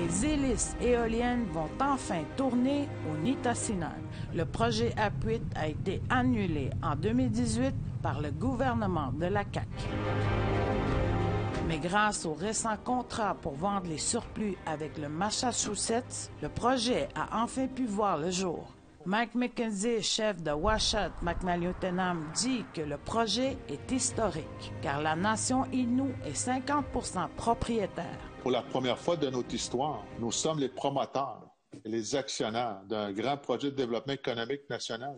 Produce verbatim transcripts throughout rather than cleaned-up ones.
les hélices éoliennes vont enfin tourner au Nitassinan. Le projet Apuiat a été annulé en deux mille dix-huit par le gouvernement de la C A Q. Mais grâce au récent contrat pour vendre les surplus avec le Massachusetts, le projet a enfin pu voir le jour. Mike McKenzie, chef de Uashat Maknalutenam, dit que le projet est historique, car la nation Innu est cinquante pour cent propriétaire. Pour la première fois de notre histoire, nous sommes les promoteurs et les actionnaires d'un grand projet de développement économique national.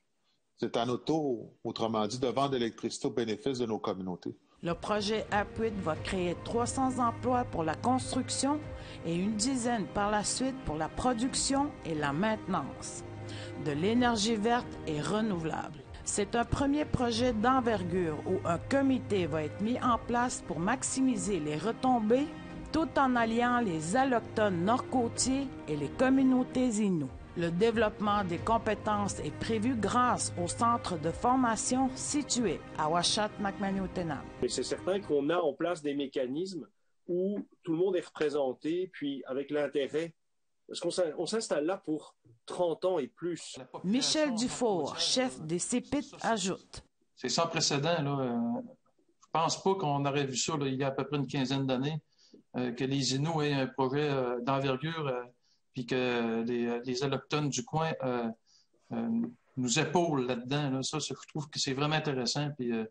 C'est à notre tour, autrement dit, de vendre l'électricité au bénéfice de nos communautés. Le projet Apuiat va créer trois cents emplois pour la construction et une dizaine par la suite pour la production et la maintenance de l'énergie verte et renouvelable. C'est un premier projet d'envergure où un comité va être mis en place pour maximiser les retombées tout en alliant les Allochtones nord-côtiers et les communautés Innu. Le développement des compétences est prévu grâce au centre de formation situé à Uashat Maknalutenam. Mais c'est certain qu'on a en place des mécanismes où tout le monde est représenté, puis avec l'intérêt, parce qu'on s'installe là pour trente ans et plus. Michel Dufour, chef des CEPIT, ajoute. C'est sans précédent, là. Je pense pas qu'on aurait vu ça là, il y a à peu près une quinzaine d'années, euh, que les Inuits aient un projet euh, d'envergure, euh, puis que les, les Allochtones du coin euh, euh, nous épaulent là-dedans. Là. Ça, je trouve que c'est vraiment intéressant. Puis, euh,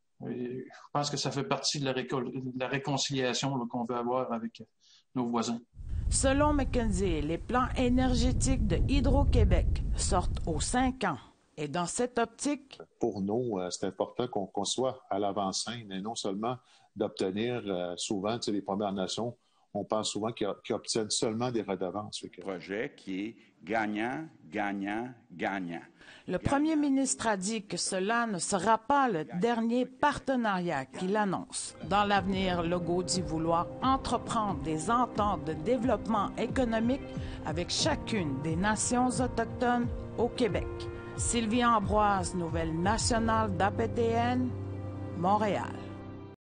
je pense que ça fait partie de la, réco de la réconciliation qu'on veut avoir avec nos voisins. Selon McKenzie, les plans énergétiques de Hydro-Québec sortent aux cinq ans. Et dans cette optique... Pour nous, euh, c'est important qu'on qu'on soit à l'avant-scène et non seulement d'obtenir euh, souvent, tu sais, les Premières Nations, on pense souvent qu'ils qu'ils obtiennent seulement des redevances. Un projet qui est gagnant, gagnant, gagnant. Le premier ministre a dit que cela ne sera pas le dernier partenariat qu'il annonce. Dans l'avenir, Legault dit vouloir entreprendre des ententes de développement économique avec chacune des nations autochtones au Québec. Sylvie Ambroise, Nouvelle nationale d'A P T N, Montréal.